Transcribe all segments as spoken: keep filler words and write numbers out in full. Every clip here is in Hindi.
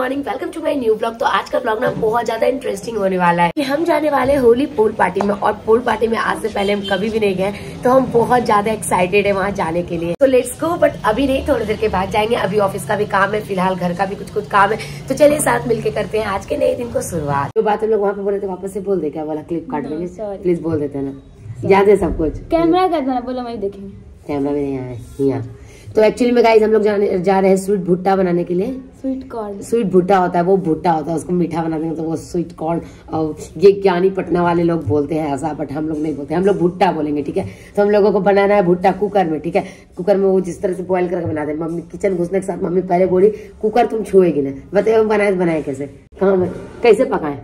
Morning, welcome to my new blog. तो आज का ब्लॉग ना बहुत ज्यादा इंटरेस्टिंग होने वाला है। हम जाने वाले हैं होली पूल पार्टी में, और पूल पार्टी में आज से पहले हम कभी भी नहीं गए, तो हम बहुत ज्यादा एक्साइटेड है वहाँ जाने के लिए। तो लेट्स गो, बट अभी नहीं, थोड़ी देर के बाद जाएंगे। अभी ऑफिस का भी काम है, फिलहाल घर का भी कुछ कुछ काम है, तो चलिए साथ मिलकर करते हैं आज के नए दिन को शुरुआत। जो बात हम लोग वहाँ पे बोले थे वापस से बोल दे, क्या बोला? क्लिप काट देंगे, प्लीज बोल देते ना, याद है सब कुछ। कैमरा कर देना, बोलो वही देखेंगे। कैमरा भी नहीं आया यहाँ। तो एक्चुअली में गाइस हम लोग जाने जा रहे हैं स्वीट भुट्टा बनाने के लिए। स्वीट कॉर्न, स्वीट भुट्टा होता है, वो भुट्टा होता है, उसको मीठा बना देंगे तो वो स्वीट कॉर्न। और ये ज्ञानी पटना वाले लोग बोलते हैं ऐसा, बट हम लोग नहीं बोलते, हम लोग भुट्टा बोलेंगे, ठीक है। तो हम लोगों को बनाना है भुट्टा कुकर में, ठीक है। कुकर में वो जिस तरह से बॉयल करके बना दे। मम्मी किचन घुसने के साथ मम्मी पहले बोली कुकर तुम छुएगी ना, बताइए हम बनाए बनाए कैसे, कहाँ में कैसे पकाए।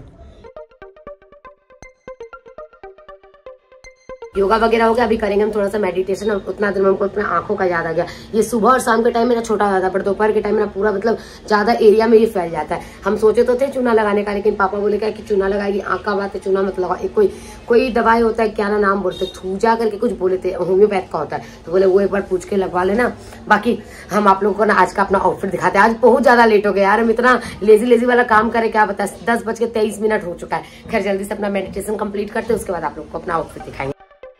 योगा वगैरह हो गया, अभी करेंगे हम थोड़ा सा मेडिटेशन। और उतना दिन में हमको अपने आंखों का याद आ गया। ये सुबह और शाम के टाइम मेरा छोटा हो जाता है, पर दोपहर के टाइम मेरा पूरा मतलब ज्यादा एरिया में ये फैल जाता है। हम सोचे तो थे चूना लगाने का, लेकिन पापा बोले क्या कि चूना लगाएगी, आंख का बात है, चूना मत लगा। एक कोई कोई दवाई होता है, क्या ना नाम बोलते, थूजा करके कुछ बोले थे, होम्योपैथ का होता है, तो बोले वो एक बार पूछ के लगवा लेना। बाकी हम आप लोगों को ना आज का अपना आउटफिट दिखाते हैं। आज बहुत ज्यादा लेट हो गया यार, हम इतना लेजी लेजी वाला काम करे, क्या बता। दस बज के तेईस मिनट हो चुका है। खैर जल्दी से अपना मेडिटेशन कंप्लीट करते, उसके बाद आप लोग को अपना आउटफिट दिखाएंगे।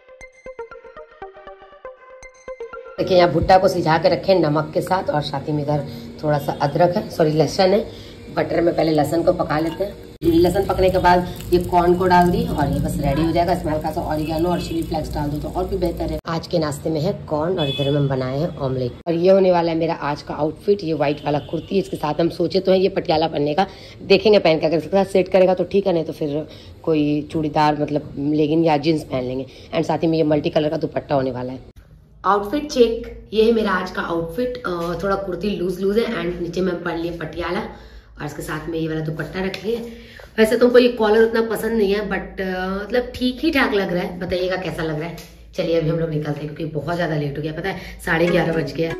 देखिए यहाँ भुट्टा को सिझा के रखे नमक के साथ, और साथ ही में इधर थोड़ा सा अदरक है, सॉरी लहसुन है। बटर में पहले लहसुन को पका लेते हैं। लहसुन पकने के बाद ये कॉर्न को डाल दी और ये बस रेडी हो जाएगा। इसमें हल्का सा ऑरिगेनो और चिली फ्लेक्स डाल दो तो और भी बेहतर है। आज के नाश्ते में है कॉर्न, और इधर में हम बनाए हैं ऑमलेट। और ये होने वाला है मेरा आज का आउटफिट। ये व्हाइट वाला कुर्ती, इसके साथ हम सोचे तो है ये पटियाला पहनने का, देखेंगे पहन के। अगर इसके साथ सेट करेगा तो ठीक है, नहीं तो फिर कोई चूड़ीदार मतलब लेगिन या जीन्स पहन लेंगे। एंड साथ ही में ये मल्टी कलर का दुपट्टा होने वाला है। आउटफिट चेक, ये है मेरा आज का आउटफिट। थोड़ा कुर्ती लूज लूज है, एंड नीचे में पहन लिया पटियाला, और इसके साथ में ये वाला दुपट्टा रख लिया। वैसे तो कोई कॉलर उतना पसंद नहीं है, बट मतलब ठीक ही ठाक लग रहा है। बताइएगा कैसा लग रहा है। चलिए अभी हम लोग निकलते हैं, क्योंकि बहुत ज्यादा लेट हो गया, पता है साढ़े ग्यारह बज गया।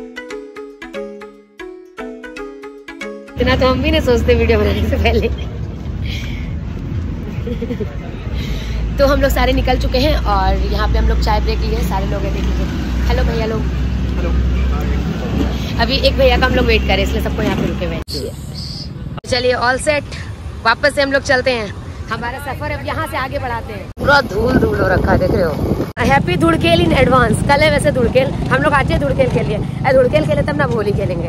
इतना तो हम भी नहीं सोचते वीडियो बनाने से पहले। तो हम लोग सारे निकल चुके हैं, और यहाँ पे हम लोग चाय ब्रेक लिए, सारे लोग हैं, देख लीजिए। हेलो भैया लोग, हेलो। अभी एक भैया का हम लोग वेट करें, इसलिए सबको यहाँ पे रुके हुए हैं। चलिए ऑल सेट, वापस से हम लोग चलते हैं। हमारा सफर अब यहाँ से आगे बढ़ाते हैं। पूरा धूल धूल हो रखा है, देख रहे हो। हैप्पी धुड़खेल इन एडवांस। कल है वैसे धुड़खेल, हम लोग आज धुड़खेल खेलिए। धुड़खेल खेले तब ना होली खेलेंगे।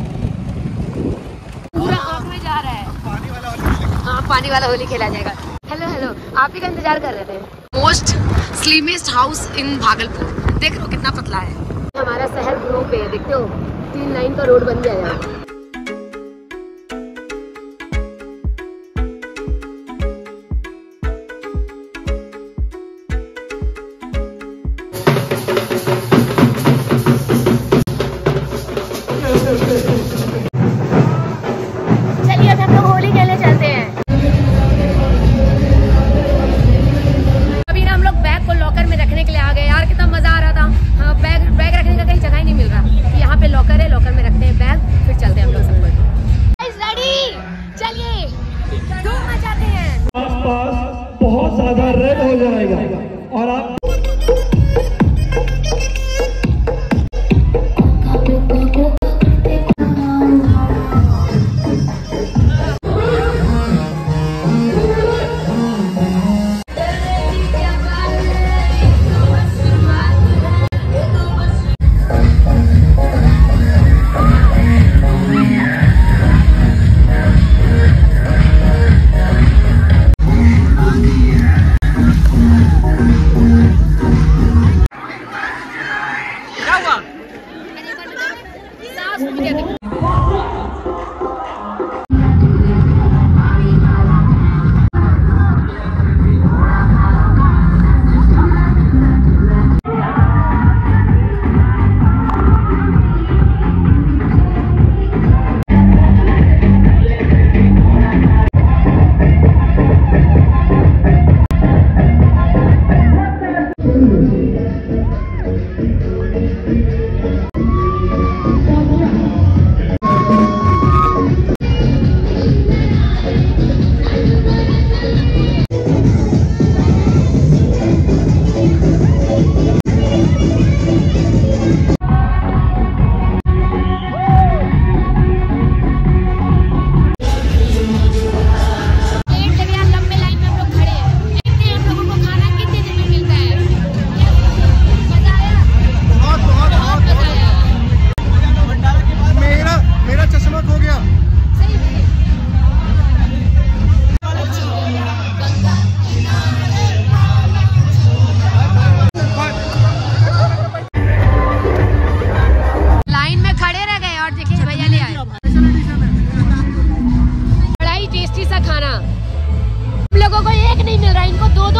पूरा आँख में जा रहा है। हाँ, पानी वाला होली खेला जाएगा। हेलो हेलो, आप ही का इंतजार कर रहे थे। Most slimmest house in Bhagalpur, देख लो कितना पतला है। हमारा शहर ग्रो पे है, देखते हो तीन लाइन का रोड बन गया यहाँ। चलिए अब हम लोग होली खेलने चलते हैं। लॉकर में रखने के लिए आ गए यार, कितना मजा आ रहा था। हाँ, बैग बैग रखने का कहीं जगह ही नहीं मिल रहा। यहाँ पे लॉकर है, लॉकर में रखते हैं बैग, फिर चलते हैं हम लोग सब लोग। रेडी, चलिए धूम मचाते हैं। आसपास बहुत ज्यादा रेड हो जाएगा, और आप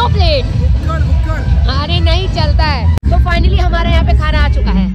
दो प्लेट। अरे नहीं चलता है। तो फाइनली हमारे यहाँ पे खाना आ चुका है।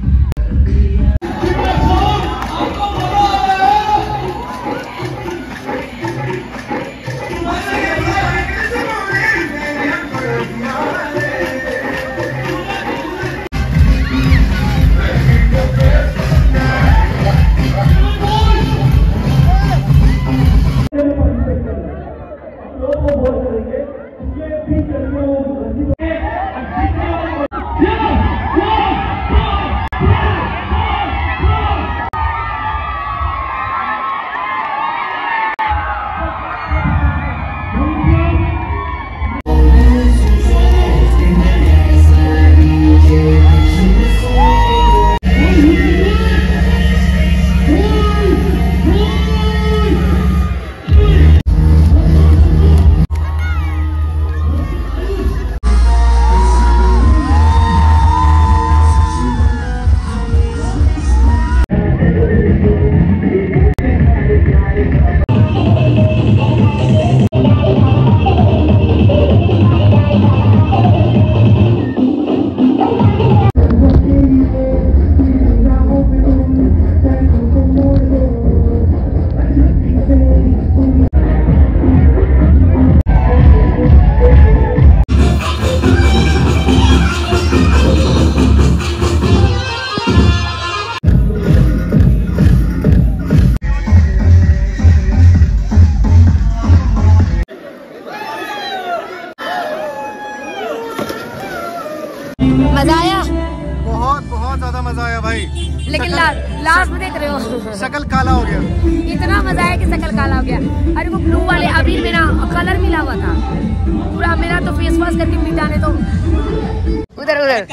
मजा आया? बहुत बहुत ज्यादा मजा आया भाई। लेकिन ला, लास्ट में देख रहे हो शकल काला हो गया। इतना मजा आया कि शकल काला हो गया। अरे वो ब्लू वाले अबीर मेरा कलर मिला हुआ था पूरा। मेरा तो फेस वॉश करके मिटाने तो उधर उधर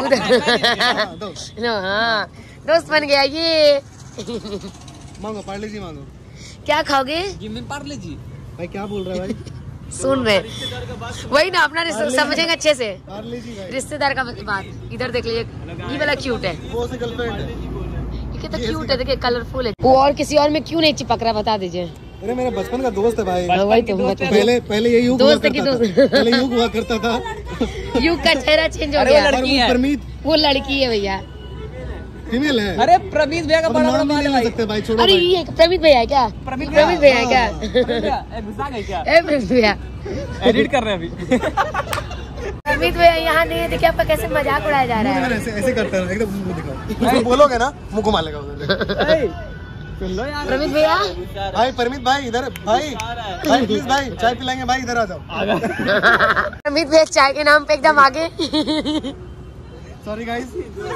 नो हाँ दोस्त बन गया ये। मांगो पार्ले जी मांगो। क्या खाओगे? पार्ले जी भाई क्या बोल रहा है भाई? सुन रहे वही ना अपना समझेंगे अच्छे से रिश्तेदार का बात। इधर देख लीजिए ये वाला क्यूट है। वो उसकी गर्लफ्रेंड है। ये कितना क्यूट है देखिए कलरफुल है। वो और किसी और में क्यों नहीं चिपक रहा बता दीजिए। अरे मेरा बचपन का दोस्त है भाई। वही तो पहले पहले ये युग दोस्त की दोस्त पहले युग हुआ करता था। युग का चेहरा चेंज हो गया। परमीत वो लड़की है भैया फीमेल है। अरे प्रमीत भैया का बड़ा बड़ा बाल है भाई। सकते भाई छोड़ो। अरे ये प्रमीत भैया है क्या? प्रमीत प्रमीत भैया है क्या? गुस्सा गए क्या? ए प्रमीत भैया एडिट कर रहे हैं अभी। प्रमीत भैया यहाँ नहीं है। देखिए आपका कैसे मजाक उड़ाया जा रहा है। ऐसे ऐसे करता है एकदम मुंह दिखाओ। इसको बोलोगे ना मुंह घुमा लेगा उधर। सुन लो यार प्रमीत भैया भाई परमीत भाई इधर भाई भाई प्लीज भाई चाय पिलाएंगे भाई इधर आ जाओ। प्रमीत भैया चाय के नाम पे एकदम आगे। Sorry guys.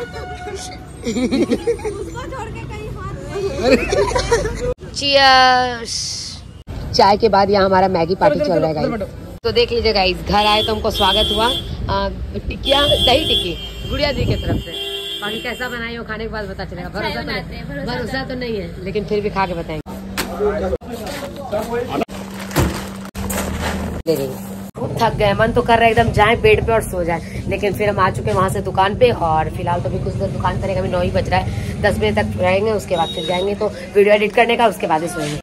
चीयर्स। चाय के बाद यहाँ हमारा मैगी पार्टी चल रहा है गाइस। तो देख लीजिए गाइस घर आए तो हमको स्वागत हुआ टिकिया दही टिक्की गुड़िया दी की तरफ से। बाकी कैसा बनाई हो खाने के बाद पता चलेगा। भरोसा तो नहीं भरोसा तो नहीं है लेकिन फिर भी खा के बताएंगे। खूब थक गए मन तो कर रहा है एकदम जाए बेड पे और सो जाए। लेकिन फिर हम आ चुके हैं वहाँ से दुकान पे और फिलहाल तो अभी कुछ देर दुकान करेंगे। अभी नौ ही बज रहा है। दस बजे तक रहेंगे उसके बाद फिर जाएंगे तो वीडियो एडिट करने का उसके बाद ही सोएंगे।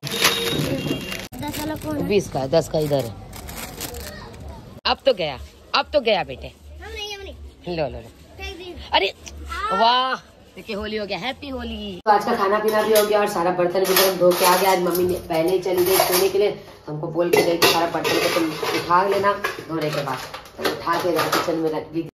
बीस का दस का इधर है। अब तो गया अब तो गया बेटे। लो लो लो अरे वाह देखिए होली हो गया। हैप्पी होली। तो आज का खाना पीना भी हो गया और सारा बर्तन भी धो के आ गया। आज मम्मी ने पहले ही चली गई सोने के लिए। हमको बोल के गई कि सारा बर्तन को तुम उठा लेना धोने के बाद। तो उठा के किचन में रख दी।